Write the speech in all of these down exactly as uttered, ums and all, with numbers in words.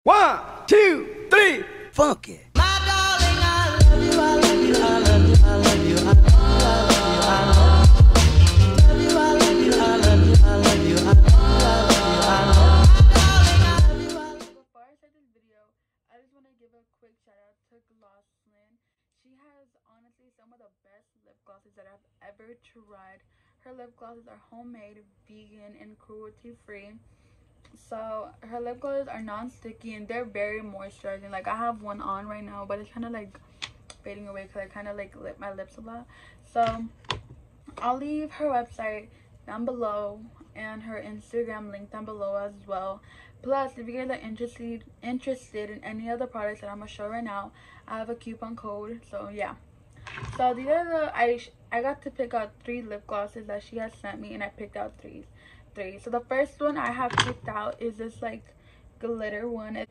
One, two, three, funk it. My darling, I love you, I love you, I love you, I love you, I love you, I love you, I love you, I love you, I love you, I love you, I love you. Before I start this video, I just want to give a quick shout out to Glosslyn. She has honestly some of the best lip glosses that I've ever tried. Her lip glosses are homemade, vegan, and cruelty free. So her lip glosses are non-sticky and they're very moisturizing. Like, I have one on right now, but it's kind of like fading away because I kind of like lip my lips a lot. So I'll leave her website down below and her Instagram link down below as well. Plus, if you guys are interested interested in any of the products that I'm gonna show right now, I have a coupon code. So yeah. So these are the I I got to pick out three lip glosses that she has sent me, and I picked out three. Three. So the first one I have picked out is this like glitter one. It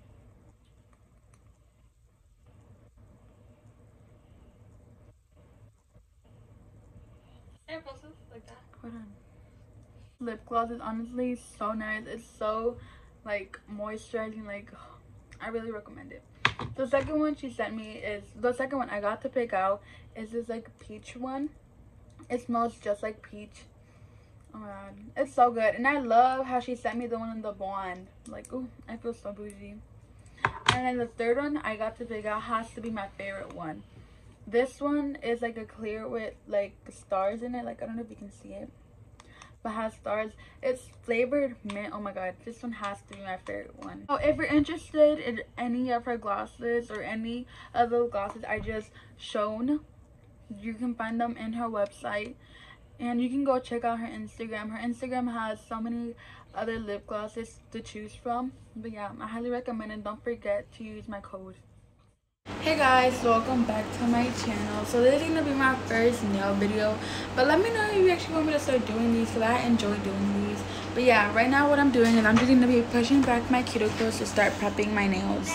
like that. Hold on. Lip gloss is honestly so nice. It's so like moisturizing. Like, I really recommend it. The second one she sent me is the second one I got to pick out is this like peach one. It smells just like peach. Oh my god, it's so good. And I love how she sent me the one in the blonde. Like, ooh, I feel so bougie. And then the third one I got to pick out has to be my favorite one. This one is like a clear with like stars in it. Like, I don't know if you can see it, but has stars. It's flavored mint. Oh my god, this one has to be my favorite one. So if you're interested in any of her glosses or any of the glosses I just shown, you can find them in her website. And you can go check out her Instagram. Her Instagram has so many other lip glosses to choose from. But yeah, I highly recommend it. Don't forget to use my code. Hey guys, welcome back to my channel. So this is going to be my first nail video. But let me know if you actually want me to start doing these, because I enjoy doing these. But yeah, right now what I'm doing is I'm just going to be pushing back my cuticles to start prepping my nails.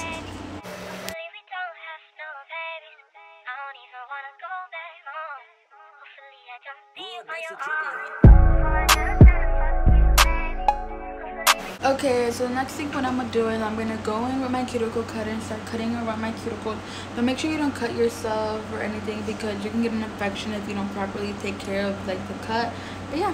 Okay, so the next thing what I'm gonna do is I'm gonna go in with my cuticle cutter and start cutting around my cuticle. But make sure you don't cut yourself or anything, because you can get an infection if you don't properly take care of like the cut. But yeah.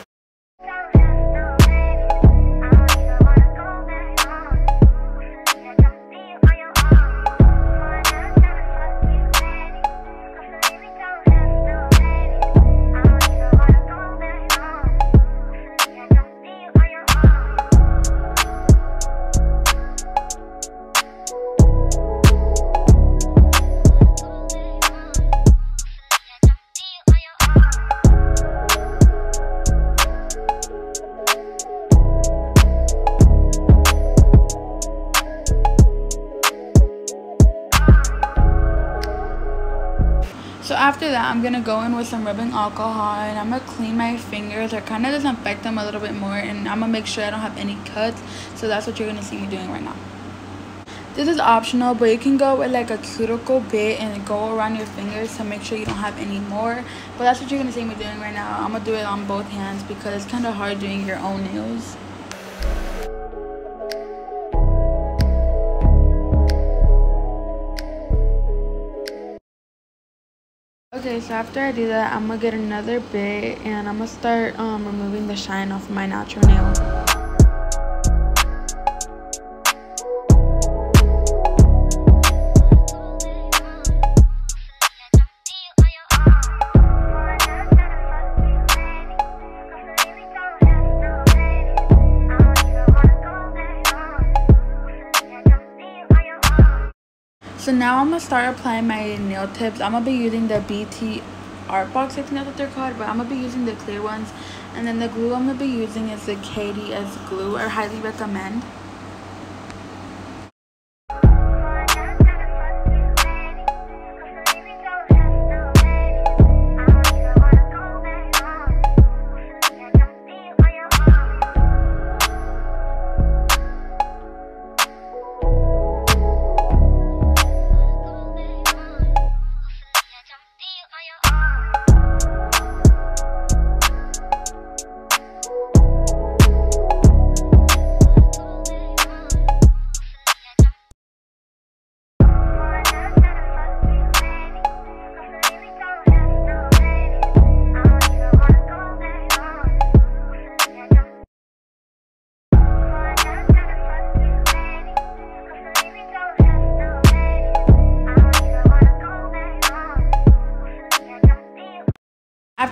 So after that, I'm going to go in with some rubbing alcohol and I'm going to clean my fingers or kind of disinfect them a little bit more, and I'm going to make sure I don't have any cuts. So that's what you're going to see me doing right now. This is optional, but you can go with like a cuticle bit and go around your fingers to make sure you don't have any more. But that's what you're going to see me doing right now. I'm going to do it on both hands because it's kind of hard doing your own nails. Okay, so after I do that, I'm gonna get another bit and I'm gonna start um, removing the shine off my natural nail. So now I'm going to start applying my nail tips. I'm going to be using the B T Art Box, I think that's what they're called, but I'm going to be using the clear ones. And then the glue I'm going to be using is the K D S glue. I highly recommend.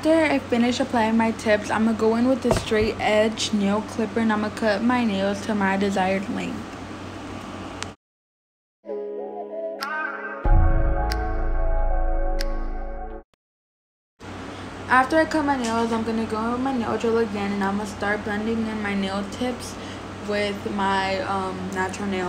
After I finish applying my tips, I'm gonna go in with the straight edge nail clipper and I'm gonna cut my nails to my desired length. After I cut my nails, I'm gonna go in with my nail drill again and I'm gonna start blending in my nail tips with my um, natural nail.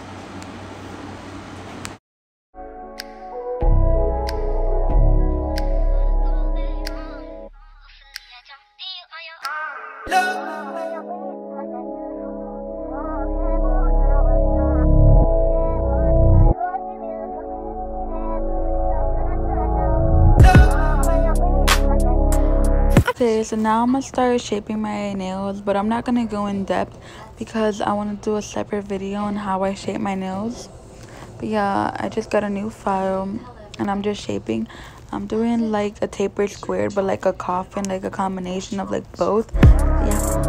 Okay, so now I'm gonna start shaping my nails, but I'm not gonna go in depth because I want to do a separate video on how I shape my nails. But yeah, I just got a new file and I'm just shaping. I'm doing like a tapered square, but like a coffin, like a combination of like both. Yeah.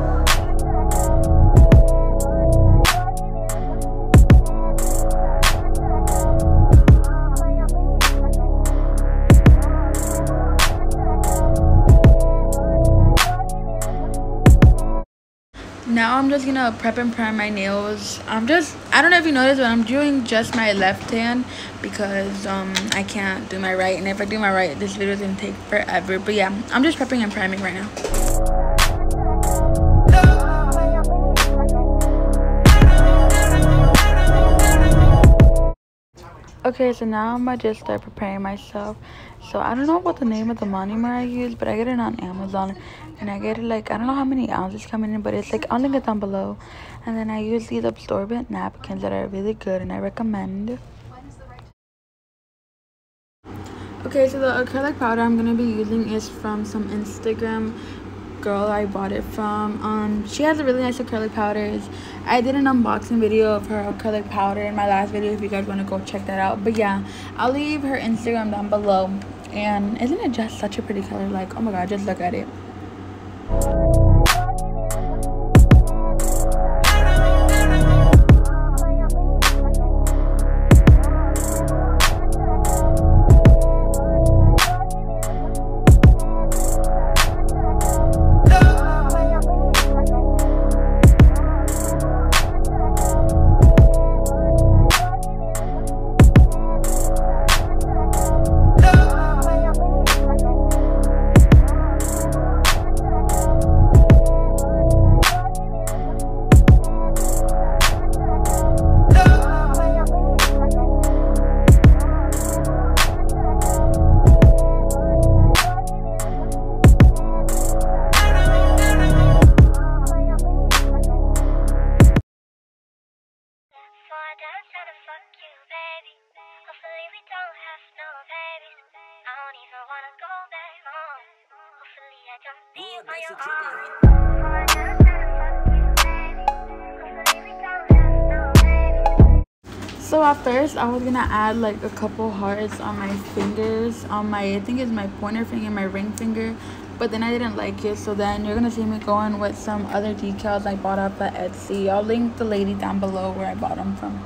Now I'm just gonna prep and prime my nails. I'm just, I don't know if you noticed, but I'm doing just my left hand because um I can't do my right, and if I do my right, this video is gonna take forever. But yeah, I'm just prepping and priming right now. Okay, so now I'm gonna just start preparing myself. So I don't know what the name of the monomer I use, but I get it on Amazon and I get it like, I don't know how many ounces coming in, but it's like, I'll link it down below. And then I use these absorbent napkins that are really good and I recommend. Okay, so the acrylic powder I'm gonna be using is from some Instagram girl I bought it from. Um she has a really nice acrylic powders. I did an unboxing video of her acrylic powder in my last video if you guys want to go check that out. But yeah, I'll leave her Instagram down below. And isn't it just such a pretty color? Like, oh my god, just look at it. So at first I was gonna add like a couple hearts on my fingers, on my, I think it's my pointer finger, my ring finger, but then I didn't like it. So then you're gonna see me going with some other decals I bought up at Etsy. I'll link the lady down below where I bought them from.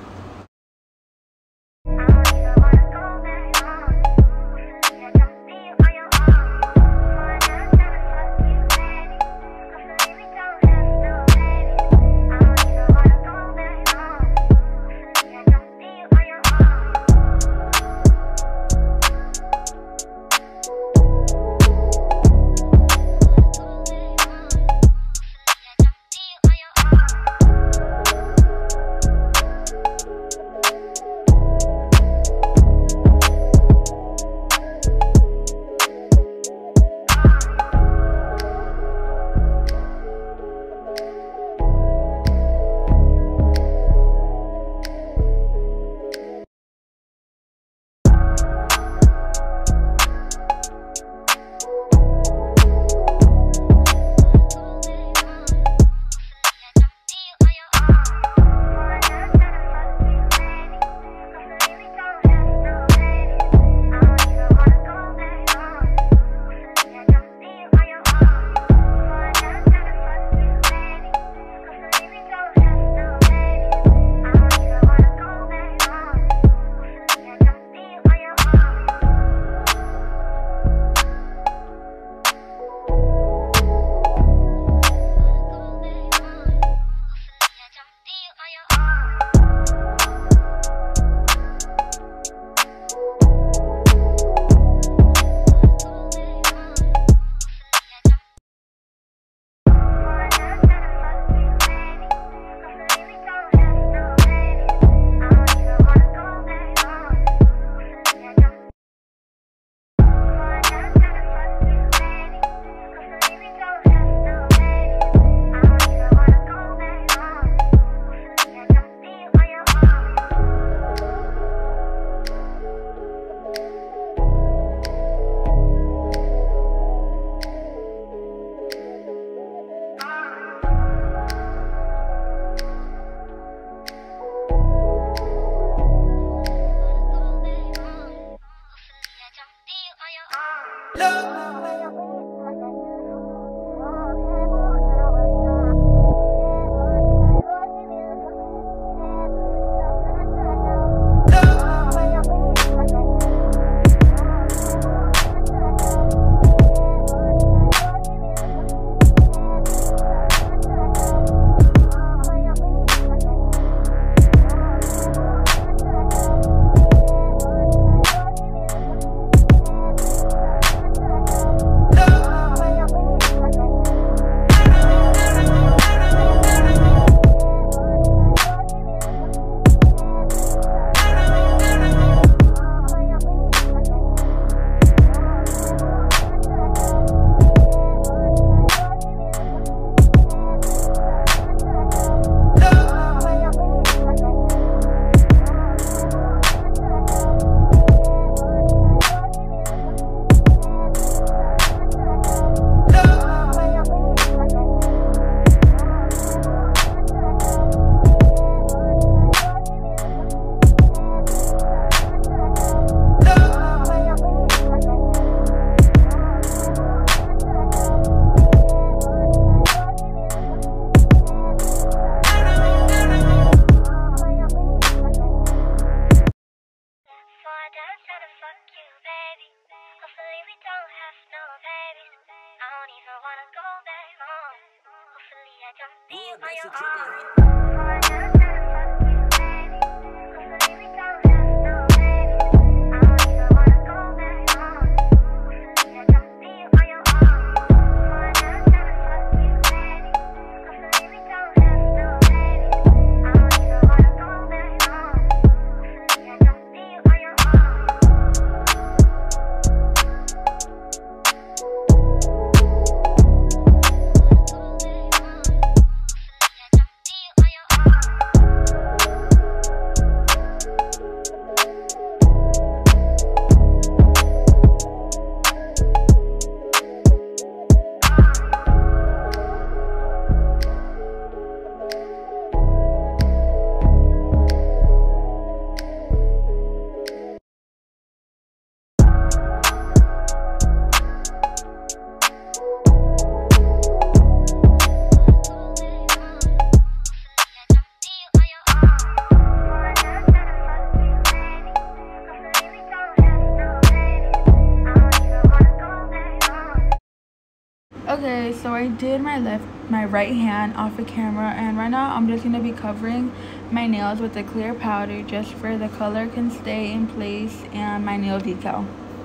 Okay, so I did my left, my right hand off the camera, and right now I'm just gonna be covering my nails with a clear powder just for the color can stay in place and my nail detail.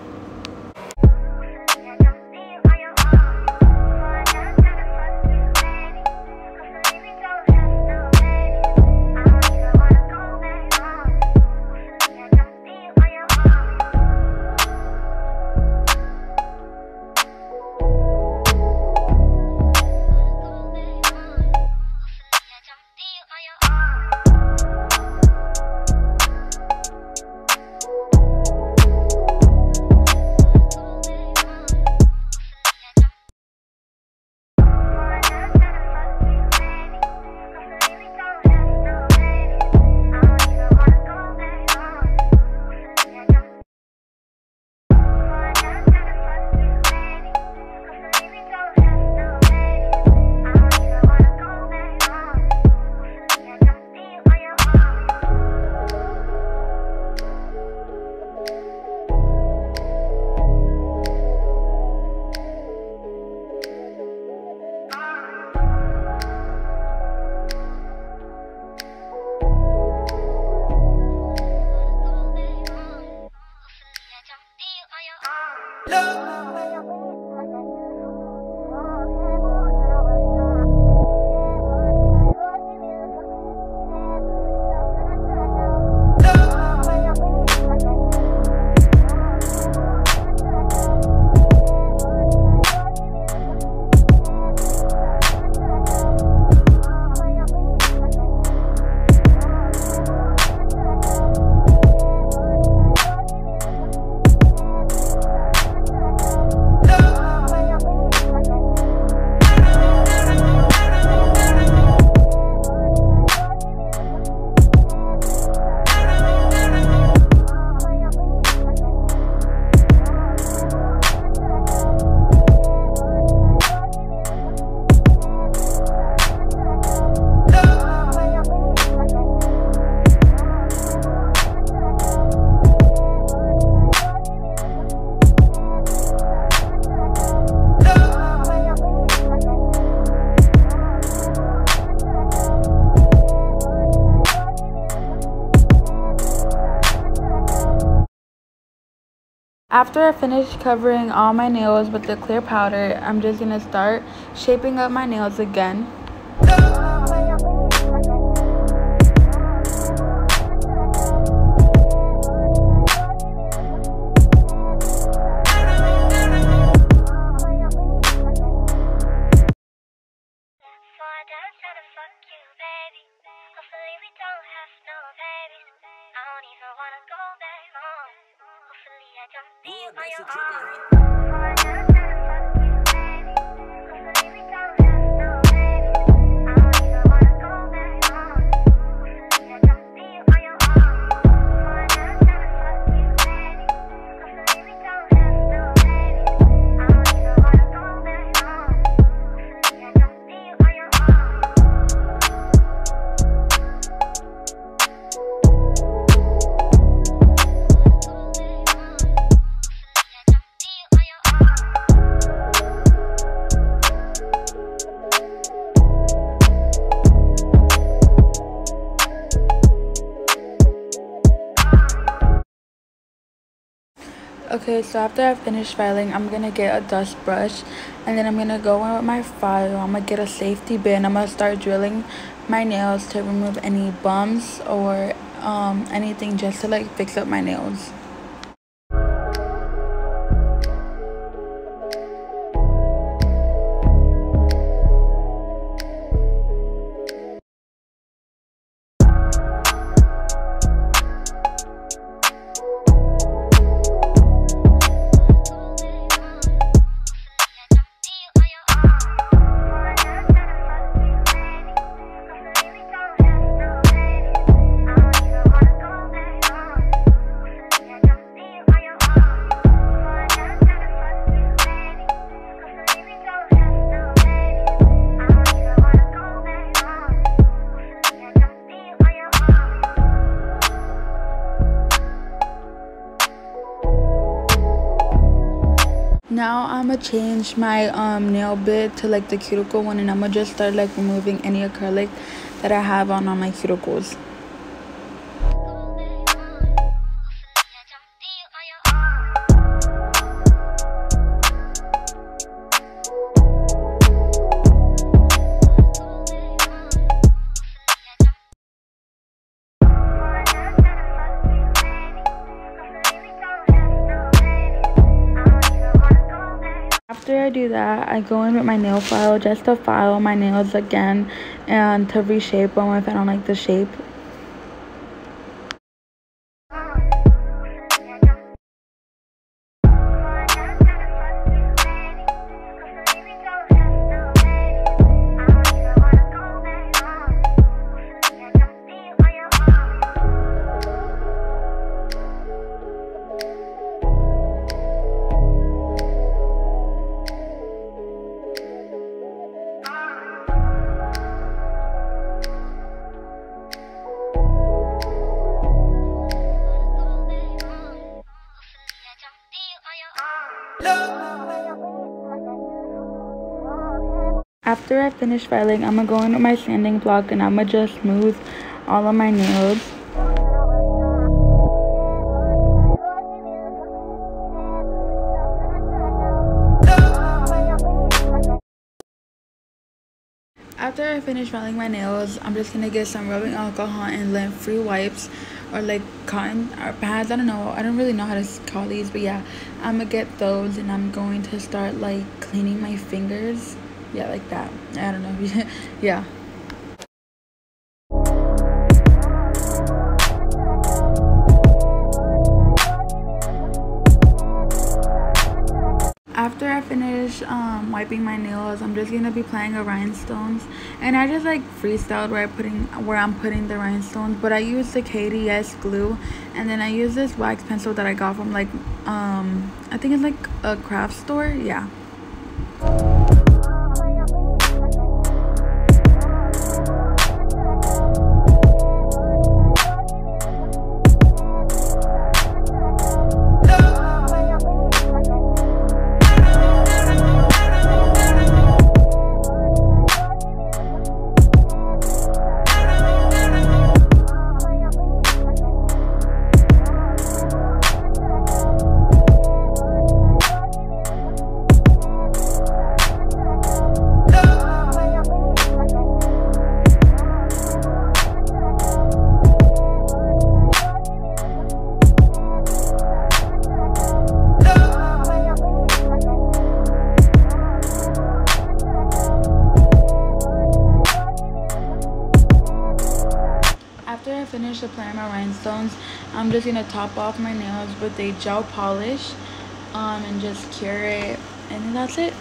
After I finish covering all my nails with the clear powder, I'm just gonna start shaping up my nails again. Okay, so after I finish filing, I'm gonna get a dust brush and then I'm gonna go in with my file. I'm gonna get a safety bit and I'm gonna start drilling my nails to remove any bumps or um, anything just to like fix up my nails. Now I'm gonna change my um, nail bit to like the cuticle one, and I'm gonna just start like removing any acrylic that I have on on my cuticles. After I do that, I go in with my nail file just to file my nails again and to reshape them if I don't like the shape. After I finish filing, I'm gonna go in with my sanding block and I'm gonna just smooth all of my nails. After I finish filing my nails, I'm just gonna get some rubbing alcohol and lint-free wipes or like cotton or pads. I don't know. I don't really know how to call these, but yeah, I'm gonna get those and I'm going to start like cleaning my fingers. Yeah, like that. I don't know. Yeah. After I finish um, wiping my nails, I'm just gonna be applying a rhinestones, and I just like freestyled where I putting where I'm putting the rhinestones. But I use the K D S glue, and then I use this wax pencil that I got from like um I think it's like a craft store. Yeah. After I finish applying my rhinestones, I'm just gonna top off my nails with a gel polish um, and just cure it, and then that's it.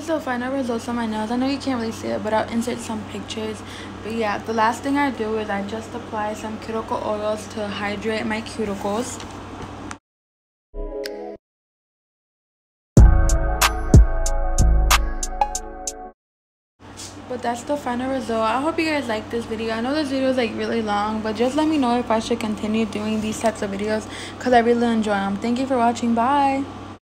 is the final results of my nails. I know you can't really see it, but I'll insert some pictures. But yeah, the last thing I do is I just apply some cuticle oils to hydrate my cuticles. But that's the final result. I hope you guys like this video. I know this video is like really long, but just let me know if I should continue doing these types of videos because I really enjoy them. Thank you for watching. Bye.